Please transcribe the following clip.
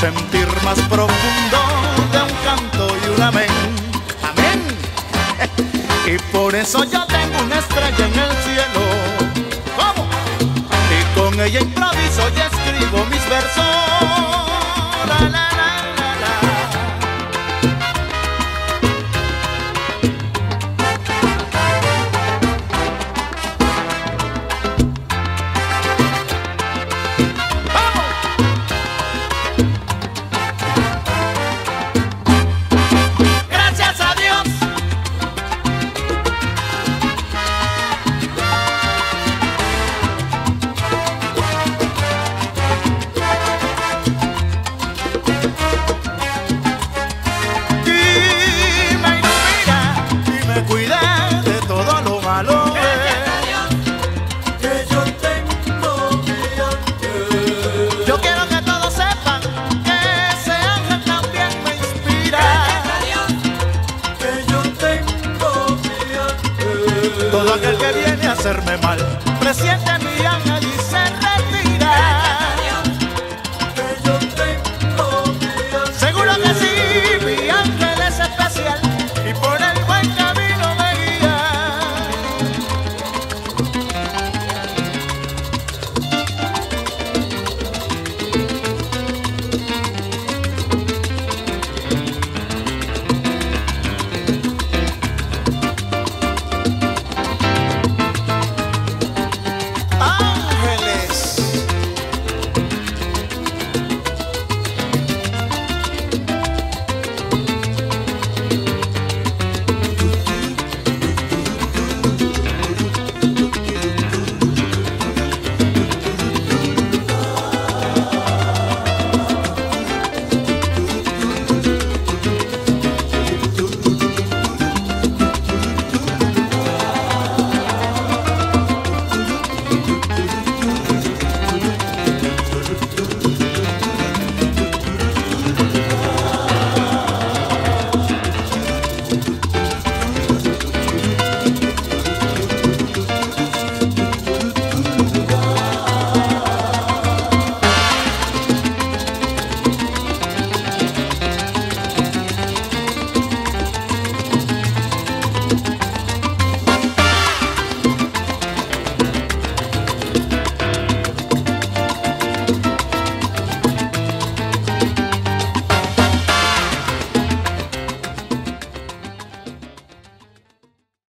sentir más profundo de un canto y un amén. Amén. Y por eso yo tengo una estrella en el cielo. ¿Cómo? Y con ella improviso y escribo mis versos. La, la, la. Todo aquel que viene a hacerme mal, presiente mi ángel y